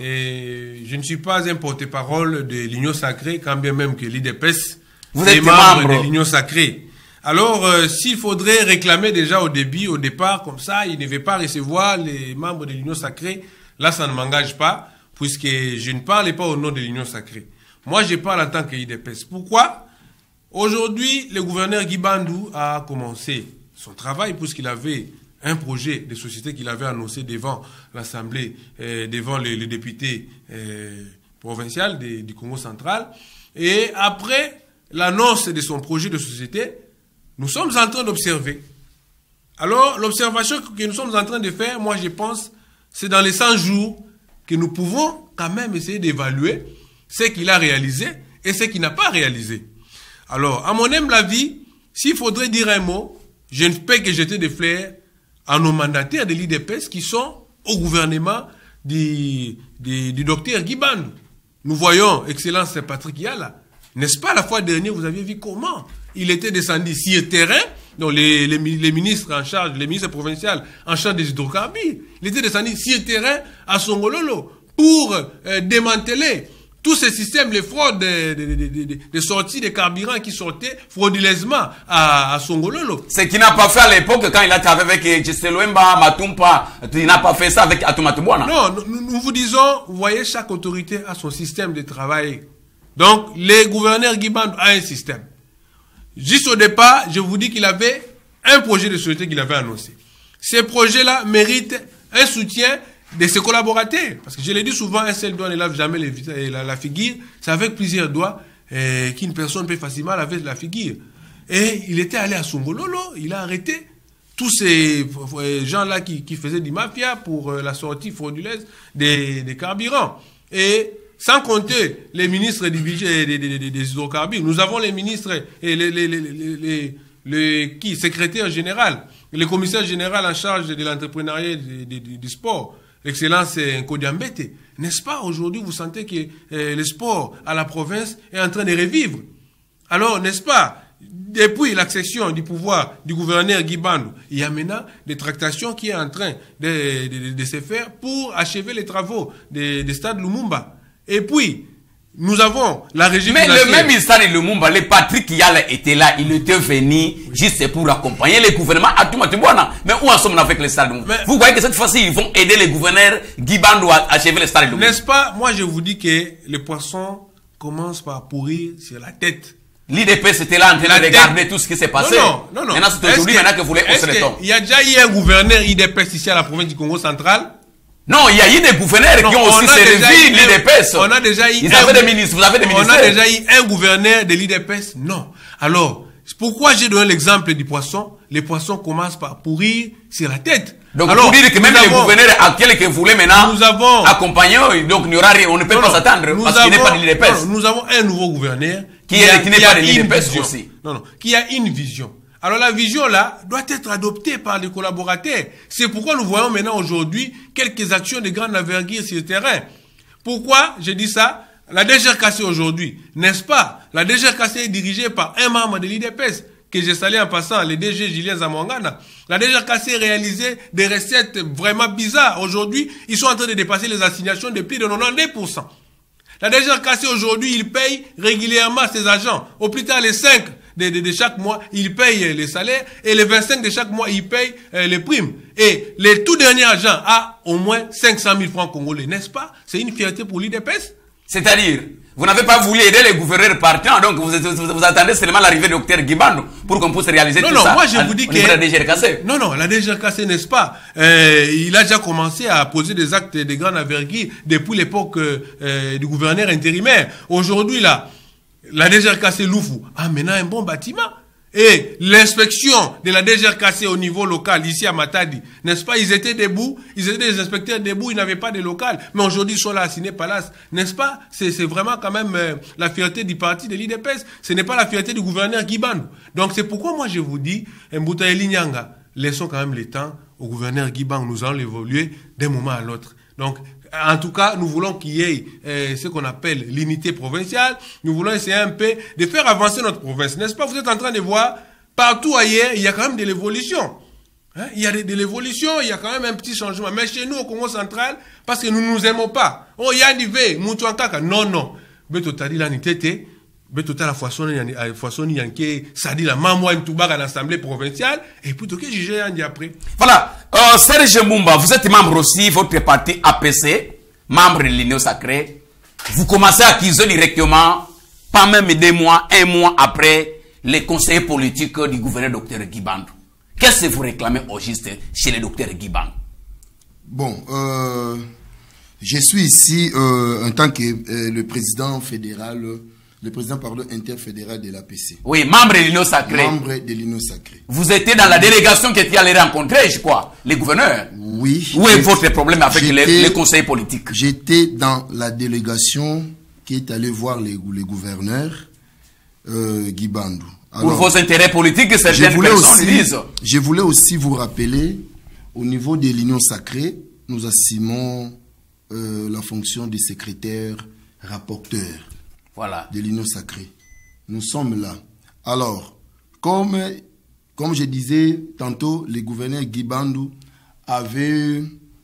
Et je ne suis pas un porte-parole de l'Union Sacrée, quand bien même que l'I D P S vous êtes membre membre de l'Union Sacrée. Alors, euh, s'il faudrait réclamer déjà au début, au départ, comme ça, il ne veut pas recevoir les membres de l'Union Sacrée, là, ça ne m'engage pas, puisque je ne parle pas au nom de l'Union Sacrée. Moi, je parle en tant que I D P S. Pourquoi? Aujourd'hui, le gouverneur Guibandou a commencé son travail, puisqu'il avait un projet de société qu'il avait annoncé devant l'Assemblée, euh, devant les, les députés euh, provinciaux de, du Congo central. Et après l'annonce de son projet de société, nous sommes en train d'observer. Alors, l'observation que nous sommes en train de faire, moi je pense, c'est dans les cent jours que nous pouvons quand même essayer d'évaluer ce qu'il a réalisé et ce qu'il n'a pas réalisé. Alors, à mon humble avis, s'il faudrait dire un mot, je ne peux que jeter des fleurs à nos mandataires de l'I D P S qui sont au gouvernement du, du, du docteur Guibandou. Nous voyons, Excellence Patrick Yala, n'est-ce pas la fois dernière, vous aviez vu comment il était descendu sur terrain, donc les, les, les ministres en charge, les ministres provinciaux en charge des hydrocarbures, il était descendu sur terrain à Songololo pour euh, démanteler tous ces systèmes, les fraudes de, de, de, de, de, de sortie des carburants qui sortaient frauduleusement à, à Songololo. Ce qu'il n'a pas fait à l'époque quand il a travaillé avec Chiselouemba, Matumpa, il n'a pas fait ça avec Atomatubwana. Non, nous, nous vous disons, vous voyez, chaque autorité a son système de travail. Donc, le gouverneur Guibandou a un système. Juste au départ, je vous dis qu'il avait un projet de société qu'il avait annoncé. Ces projets-là méritent un soutien de ses collaborateurs. Parce que je l'ai dit souvent, un seul doigt ne lave jamais les, la, la figure. C'est avec plusieurs doigts euh, qu'une personne peut facilement laver la figure. Et il était allé à Songololo, il a arrêté tous ces euh, gens-là qui, qui faisaient du mafia pour euh, la sortie frauduleuse des, des carburants. Et sans compter les ministres du budget des, des, des, des hydrocarbures. Nous avons les ministres et les, les, les, les, les, les qui, secrétaire général, le commissaire général en charge de l'entrepreneuriat du, du, du sport, l'excellence Nkodiambete. N'est-ce pas, aujourd'hui, vous sentez que euh, le sport à la province est en train de revivre. Alors, n'est-ce pas, depuis l'accession du pouvoir du gouverneur Guibandou, il y a maintenant des tractations qui sont en train de, de, de, de se faire pour achever les travaux des de stade Lumumba. Et puis, nous avons la régie mais financière. Le même stade de Lumumba, le Patrick Yala était là, il était venu juste pour accompagner les gouvernements à Atomatubwana. Mais où en sommes-nous avec le stade de Lumumba? Vous voyez que cette fois-ci, ils vont aider les gouverneurs Guibandou à achever le stade de Lumumba. N'est-ce pas? Moi, je vous dis que les poissons commencent par pourrir sur la tête. L'I D P S était là en train de regarder tout ce qui s'est passé. Non, non, non. Maintenant, c'est aujourd'hui maintenant que vous voulez hausser les tons. Il y a déjà eu un gouverneur I D P S ici à la province du Congo central. Non, il y a eu des gouverneurs non, qui ont aussi servi l'I D P S. On a déjà eu Ils avaient des ministres, vous avez des ministres. On a déjà eu un gouverneur de l'I D P S. Non. Alors, pourquoi j'ai donné l'exemple du poisson? Les poissons commencent par pourrir sur la tête. Donc, alors, vous dire que même les avons, gouverneurs actuels que vous voulez maintenant nous avons, accompagner, donc il n'y aura rien, on ne peut non, pas s'attendre parce qu'il n'est pas de l'I D P S. Non, nous avons un nouveau gouverneur qui, qui, est, qui n'est pas de l'I D P S aussi. Non, non, qui a une vision. Alors la vision là doit être adoptée par les collaborateurs. C'est pourquoi nous voyons maintenant aujourd'hui quelques actions de grande envergure sur le terrain. Pourquoi je dis ça? La D G R K C aujourd'hui, n'est-ce pas? La D G R K C est dirigée par un membre de l'I D P S, que j'ai salué en passant, le D G Julien Zamwangana. La D G R K C a réalisé des recettes vraiment bizarres. Aujourd'hui, ils sont en train de dépasser les assignations de plus de quatre-vingt-dix pour cent. La D G R K C aujourd'hui, il paye régulièrement ses agents. Au plus tard, les cinq de, de, de chaque mois, il paye les salaires. Et les vingt-cinq de chaque mois, il paye euh, les primes. Et le tout dernier agent a au moins cinq cent mille francs congolais, n'est-ce pas? C'est une fierté pour l'I D P S. C'est-à-dire, vous n'avez pas voulu aider les gouverneurs partants, donc vous, vous, vous attendez seulement l'arrivée du docteur Guibandou pour qu'on puisse réaliser non, tout non, ça. Non, non, moi je vous dis que... La D G R K C. Non, non, la D G R K C, n'est-ce pas, euh, il a déjà commencé à poser des actes de grande envergure depuis l'époque euh, du gouverneur intérimaire. Aujourd'hui, là, la D G R K C Loufou a maintenant un bon bâtiment. et l'inspection de la D G R K C au niveau local, ici à Matadi, n'est-ce pas, ils étaient debout, ils étaient des inspecteurs debout, ils n'avaient pas de local. Mais aujourd'hui, ils sont là à Ciné Palace, n'est-ce pas? C'est vraiment quand même euh, la fierté du parti de l'I D P S. Ce n'est pas la fierté du gouverneur Guy Bandou. Donc c'est pourquoi moi je vous dis, Mbutaïli Nyanga, laissons quand même le temps au gouverneur Guy Bandou, nous allons l'évoluer d'un moment à l'autre. Donc, en tout cas, nous voulons qu'il y ait euh, ce qu'on appelle l'unité provinciale. Nous voulons essayer un peu de faire avancer notre province. N'est-ce pas? Vous êtes en train de voir, partout ailleurs, il y a quand même de l'évolution. Hein? Il y a de, de l'évolution, il y a quand même un petit changement. Mais chez nous, au Congo central, parce que nous ne nous aimons pas. Oh, il y a un niveau, Moutuankaka. Non, non. Beto tadi la nitete. Beto ta la façon yanké, ça dit la maman une toubac à l'Assemblée provinciale. Et puis, que j'ai un après. Voilà. Euh, Serge Mbumba, vous êtes membre aussi, votre parti A P C, membre de l'Union Sacrée. Vous commencez à accuser directement, pas même deux mois, un mois après, les conseillers politiques du gouverneur docteur Guy Bandou. Qu'est-ce que vous réclamez au juste chez le docteur Guy Bandou? Bon, euh, je suis ici euh, en tant que euh, le président fédéral, le président pardon, interfédéral de l'A P C. Oui, membre de l'Union Sacrée. Membre de l'Union Sacrée. Vous étiez dans la délégation qui était allée rencontrer, je crois, les gouverneurs. Oui. Où est votre problème avec les, les conseils politiques? J'étais dans la délégation qui est allée voir les, les gouverneurs euh, Guy Bandou. Pour vos intérêts politiques, certaines personnes disent. Je voulais aussi vous rappeler, au niveau de l'Union Sacrée, nous assumons euh, la fonction de secrétaire rapporteur. Voilà. De l'Union Sacrée. Nous sommes là. Alors, comme, comme je disais tantôt, le gouverneur Guy Bandou avait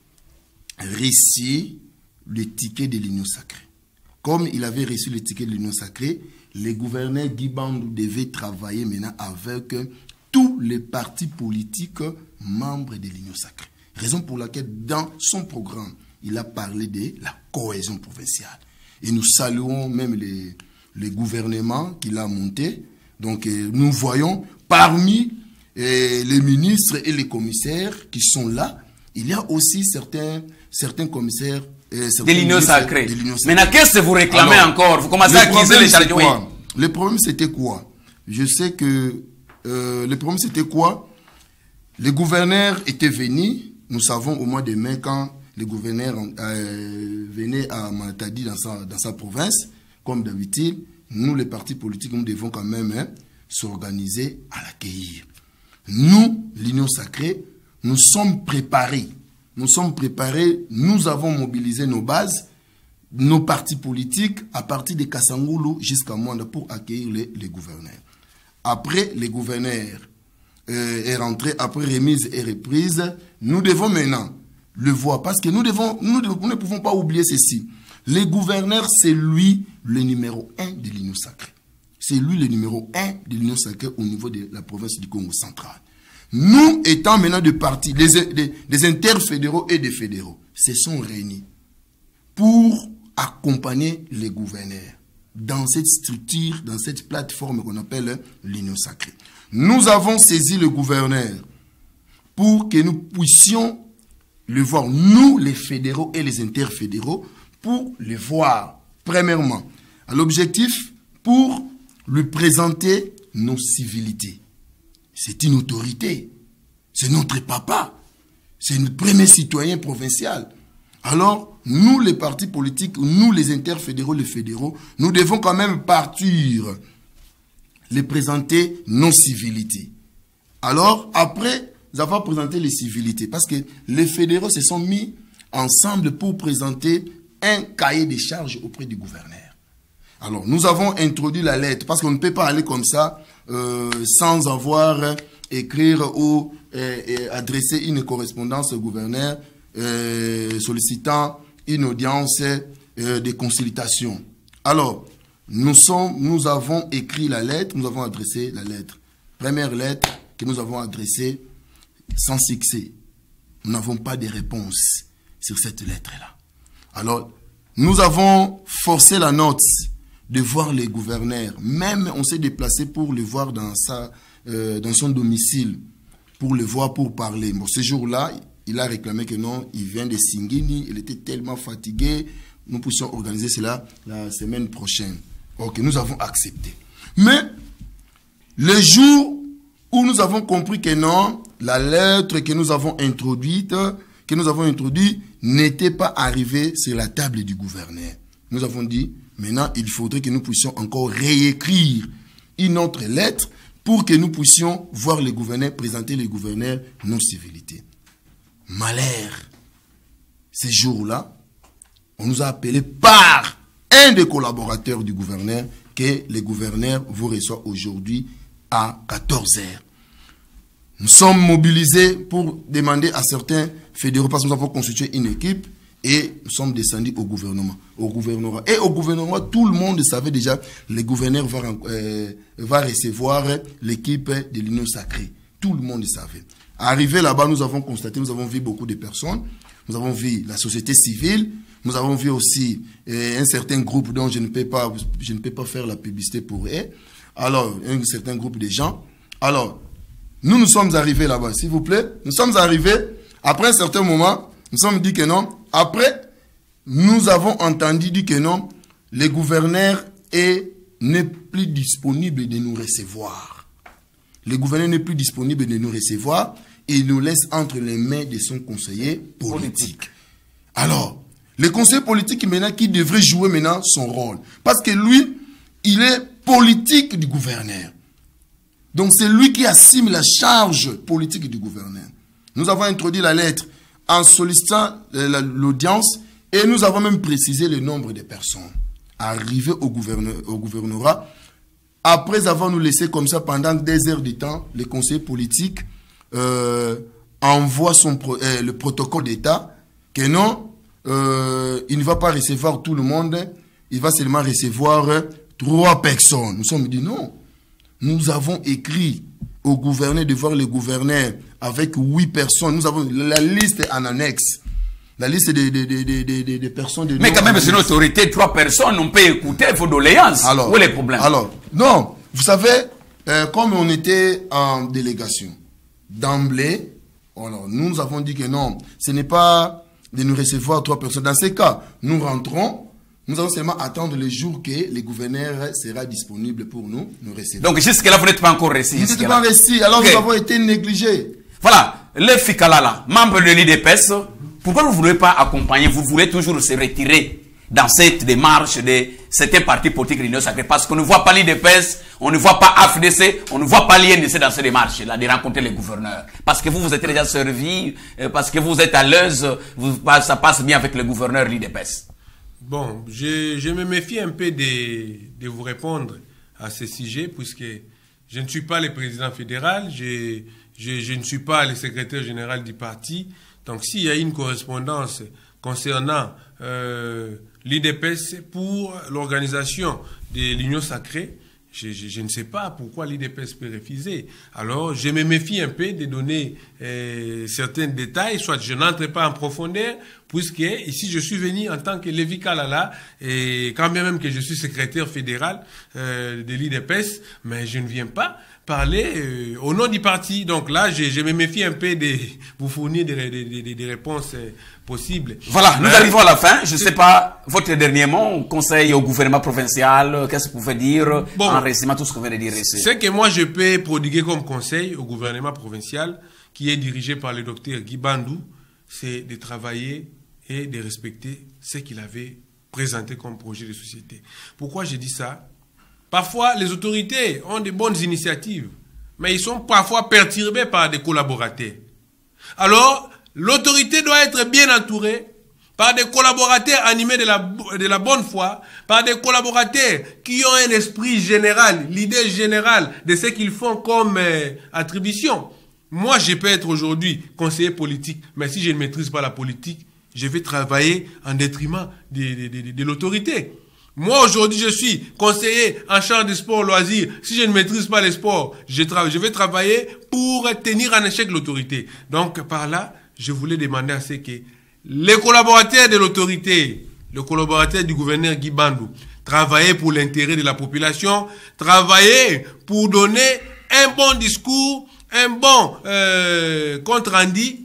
reçu le ticket de l'Union Sacrée. Comme il avait reçu le ticket de l'Union Sacrée, le gouverneur Guy Bandou devait travailler maintenant avec tous les partis politiques membres de l'Union Sacrée. Raison pour laquelle, dans son programme, il a parlé de la cohésion provinciale. Et nous saluons même les, les gouvernements qu'il a montés. Donc, euh, nous voyons parmi euh, les ministres et les commissaires qui sont là, il y a aussi certains, certains commissaires euh, certains de l'Union Sacrée. Sacrée. Maintenant, qu'est-ce que vous réclamez Alors, encore? Vous commencez à accuser les charges. Le problème, c'était quoi? Je sais que euh, le problème, c'était quoi? Les gouverneurs étaient venus, nous savons au mois de mai, quand le gouverneur euh, venait à Matadi dans sa, dans sa province, comme d'habitude, nous, les partis politiques, nous devons quand même hein, s'organiser à l'accueillir. Nous, l'Union Sacrée, nous sommes préparés. Nous sommes préparés, nous avons mobilisé nos bases, nos partis politiques, à partir de Kassangoulou jusqu'à Mwanda pour accueillir les, les gouverneurs. Après, les gouverneurs euh, est rentré, après remise et reprise, nous devons maintenant le voir, parce que nous, devons, nous, nous ne pouvons pas oublier ceci. Le gouverneur, c'est lui le numéro un de l'Union Sacrée. C'est lui le numéro un de l'Union Sacrée au niveau de la province du Congo central. Nous, étant maintenant de partis, des, des, des interfédéraux et des fédéraux, se sont réunis pour accompagner les gouverneurs dans cette structure, dans cette plateforme qu'on appelle l'Union Sacrée. Nous avons saisi le gouverneur pour que nous puissions le voir, nous les fédéraux et les interfédéraux, pour le voir, premièrement, à l'objectif pour lui présenter nos civilités. C'est une autorité, c'est notre papa, c'est notre premier citoyen provincial. Alors, nous les partis politiques, nous les interfédéraux, les fédéraux, nous devons quand même partir, les présenter nos civilités. Alors, après avoir présenté les civilités, parce que les fédéraux se sont mis ensemble pour présenter un cahier des charges auprès du gouverneur. Alors, nous avons introduit la lettre, parce qu'on ne peut pas aller comme ça, euh, sans avoir écrire ou euh, adresser une correspondance au gouverneur, euh, sollicitant une audience euh, de consultation. Alors, nous, sommes, nous avons écrit la lettre, nous avons adressé la lettre. Première lettre que nous avons adressée sans succès. Nous n'avons pas de réponse sur cette lettre-là. Alors, nous avons forcé la note de voir les gouverneurs. Même on s'est déplacé pour le voir dans, sa, euh, dans son domicile, pour le voir, pour parler. Bon, ce jour-là, il a réclamé que non, il vient de Singini, il était tellement fatigué, nous puissions organiser cela la semaine prochaine. Ok, nous avons accepté. Mais le jour où nous avons compris que non, la lettre que nous avons introduite, que nous avons introduite, n'était pas arrivée sur la table du gouverneur. Nous avons dit, maintenant, il faudrait que nous puissions encore réécrire une autre lettre pour que nous puissions voir le gouverneur, présenter le gouverneur nos civilités. Malheur. Ces jours-là, on nous a appelé par un des collaborateurs du gouverneur que le gouverneur vous reçoit aujourd'hui à quatorze heures. Nous sommes mobilisés pour demander à certains fédéraux, parce que nous avons constitué une équipe, et nous sommes descendus au gouvernement, au gouvernorat. Et au gouvernement, tout le monde savait déjà, le gouverneur va, euh, va recevoir l'équipe de l'Union sacrée. Tout le monde savait. Arrivé là-bas, nous avons constaté, nous avons vu beaucoup de personnes. Nous avons vu la société civile. Nous avons vu aussi euh, un certain groupe dont je ne peux pas, je ne peux pas faire la publicité pour eux. Alors, un certain groupe de gens. Alors, nous nous sommes arrivés là-bas, s'il vous plaît. Nous sommes arrivés, après un certain moment, nous sommes dit que non. Après, nous avons entendu dire que non, le gouverneur n'est plus disponible de nous recevoir. Le gouverneur n'est plus disponible de nous recevoir et il nous laisse entre les mains de son conseiller politique. Alors, le conseiller politique maintenant qui devrait jouer maintenant son rôle. Parce que lui, il est politique du gouverneur. Donc c'est lui qui assume la charge politique du gouverneur. Nous avons introduit la lettre en sollicitant l'audience et nous avons même précisé le nombre de personnes arrivées au, gouverneur, au gouvernorat. Après avoir nous laissé comme ça pendant des heures de temps, le conseiller politique euh, envoie son pro, euh, le protocole d'État que non, euh, il ne va pas recevoir tout le monde, il va seulement recevoir euh, trois personnes. Nous sommes dit non. Nous avons écrit au gouverneur de voir le gouverneur avec huit personnes. Nous avons la liste en annexe. La liste des de, de, de, de, de, de personnes. De Mais quand même, c'est une autorité, trois personnes, on peut écouter vos doléances. Alors, où est le problème? Alors, non, vous savez, euh, comme on était en délégation, d'emblée, alors, nous avons dit que non, ce n'est pas de nous recevoir trois personnes. Dans ces cas, nous rentrons. Nous allons seulement attendre le jour que le gouverneur sera disponible pour nous, nous recevoir. Donc jusque-là, vous n'êtes pas encore reçu. Nous n'êtes pas reçus, alors okay. Nous avons été négligés. Voilà, le Fikalala, membre de l'I D P S, pourquoi vous ne voulez pas accompagner, vous voulez toujours se retirer dans cette démarche de certains partis politiques de l'Union sacrée? Parce qu'on ne voit pas l'I D P S, on ne voit pas A F D C, on ne voit pas l'I N D C dans cette démarche-là, de rencontrer les gouverneurs. Parce que vous, vous êtes déjà servi, parce que vous êtes à l'aise, ça passe bien avec le gouverneur l'I D P S. Bon, je, je me méfie un peu de, de vous répondre à ce sujet, puisque je ne suis pas le président fédéral, je, je, je ne suis pas le secrétaire général du parti. Donc, s'il y a une correspondance concernant euh, l'I D P S pour l'organisation de l'Union sacrée, je, je, je ne sais pas pourquoi l'I D P S peut refuser. Alors, je me méfie un peu de donner euh, certains détails, soit je n'entre pas en profondeur, puisque ici je suis venu en tant que Lévi Kalala, et quand bien même que je suis secrétaire fédéral euh, de l'I D P S, mais je ne viens pas parler euh, au nom du parti. Donc là, je, je me méfie un peu de vous fournir des, des, des, des réponses euh, possibles. Voilà, nous euh, arrivons à la fin. Je ne sais pas, votre dernier mot, conseil au gouvernement provincial, qu'est-ce que vous pouvez dire bon, en résumant tout ce que vous venez de dire ici? Ce que moi je peux prodiguer comme conseil au gouvernement provincial, qui est dirigé par le docteur Guy Bandou, c'est de travailler et de respecter ce qu'il avait présenté comme projet de société. Pourquoi je dis ça? Parfois, les autorités ont de bonnes initiatives, mais ils sont parfois perturbés par des collaborateurs. Alors, l'autorité doit être bien entourée par des collaborateurs animés de la, de la bonne foi, par des collaborateurs qui ont un esprit général, l'idée générale de ce qu'ils font comme euh, attribution. Moi, je peux être aujourd'hui conseiller politique, mais si je ne maîtrise pas la politique, je vais travailler en détriment de, de, de, de l'autorité. Moi, aujourd'hui, je suis conseiller en charge des sports loisirs. Si je ne maîtrise pas les sports, je, je vais travailler pour tenir en échec l'autorité. Donc, par là, je voulais demander à ce que les collaborateurs de l'autorité, le collaborateur du gouverneur Guy Bandou, travaillent pour l'intérêt de la population, travaillent pour donner un bon discours, un bon euh, compte rendu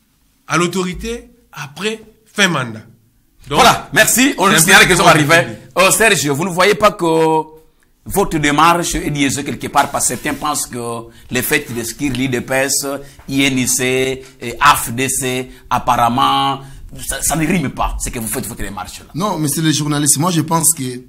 à l'autorité après fin mandat. Donc, voilà, merci. On signale que nous sommes arrivés. Oh, Serge, vous ne voyez pas que votre démarche est niaisée quelque part parce que certains pensent que le fait d'inscrire l'I D P S, I N I C, et A F D C, apparemment, ça, ça ne rime pas, c'est que vous faites votre démarche là. Non, mais c'est les journalistes. Moi, je pense que,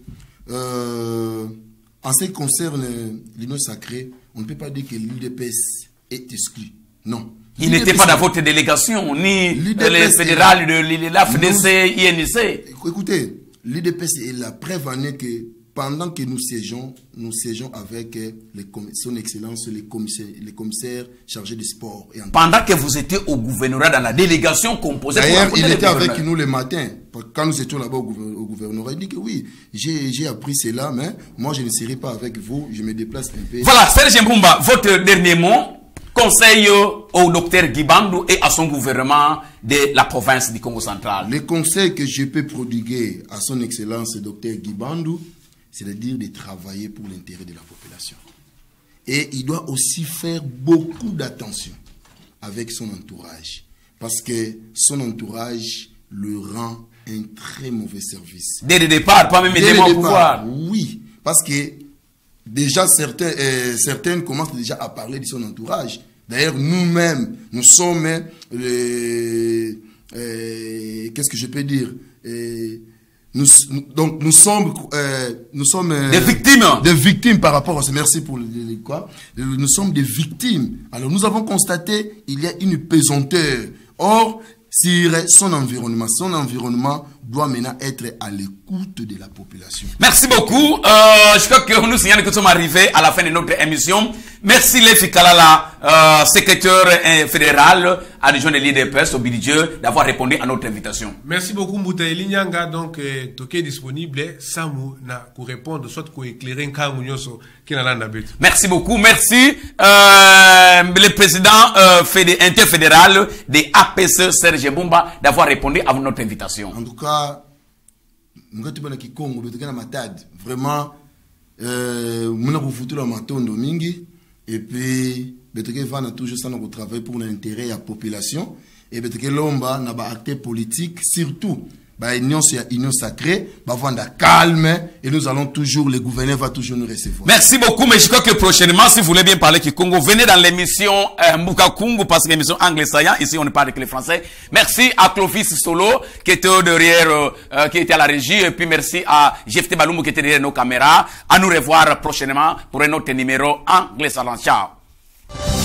euh, en ce qui concerne l'union sacrée, on ne peut pas dire que l'I D P S est exclu. Non. Il n'était pas dans votre délégation, ni les fédérales de l'A F D C, I N I C. Écoutez, l'I D P S est la preuve en est que pendant que nous siégeons, nous siégeons avec les son excellence, les commissaires, les commissaires chargés du sport. Et pendant que vous étiez au gouvernorat, dans la délégation composée. D'ailleurs, il était avec nous le matin. Quand nous étions là-bas au gouvernorat, il dit que oui, j'ai appris cela, mais moi je ne serai pas avec vous, je me déplace un peu. Voilà, Serge Mbumba, votre dernier mot, conseil au docteur Guibandou et à son gouvernement de la province du Congo central. Le conseil que je peux prodiguer à son excellence, le docteur Guibandou, c'est-à-dire de travailler pour l'intérêt de la population. Et il doit aussi faire beaucoup d'attention avec son entourage. Parce que son entourage le rend un très mauvais service. Dès le départ, pas même des mots au pouvoir. Oui, parce que déjà certains, euh, certaines commencent déjà à parler de son entourage. D'ailleurs, nous-mêmes, nous sommes les... Euh, qu'est-ce que je peux dire euh, Nous, donc nous sommes, euh, nous sommes euh, des victimes. Des victimes par rapport à ça. Merci pour le, le quoi. Nous sommes des victimes. Alors nous avons constaté il y a une pesanteur. Or, sur son environnement, son environnement doit maintenant être à l'écoute de la population. Merci beaucoup. Euh, je crois que nous signalons que nous sommes arrivés à la fin de notre émission. Merci Lefi Kalala, euh, secrétaire fédéral adjoint de l'I D P S au Bidjeu, d'avoir répondu à notre invitation. Merci beaucoup Mbouta Elinyanga. Donc, euh, toqué disponible, Samu na pour répondre, soit pour éclairer un cas qui n'a pas but. Merci beaucoup. Merci euh, le président euh, fédé, interfédéral de A P C, Serge Mbumba, d'avoir répondu à notre invitation. En tout cas, nous avons dit Congo, vraiment, nous avons foutu la matondo mingi, et puis, nous avons toujours ça nous travail pour l'intérêt de la population, et nous avons des acteurs politiques, surtout, l'union sacrée, nous avons calme, et nous allons toujours, le gouverneur va toujours nous recevoir. Merci beaucoup, mais je crois que prochainement, si vous voulez bien parler Kikongo, venez dans l'émission euh, Mbuka Kungu, parce que l'émission anglais saillant, ici on ne parle que les Français. Merci à Clovis Solo, qui était derrière, euh, qui était à la régie, et puis merci à G F T Baloumou, qui était derrière nos caméras. À nous revoir prochainement pour un autre numéro anglais saillant. Ciao.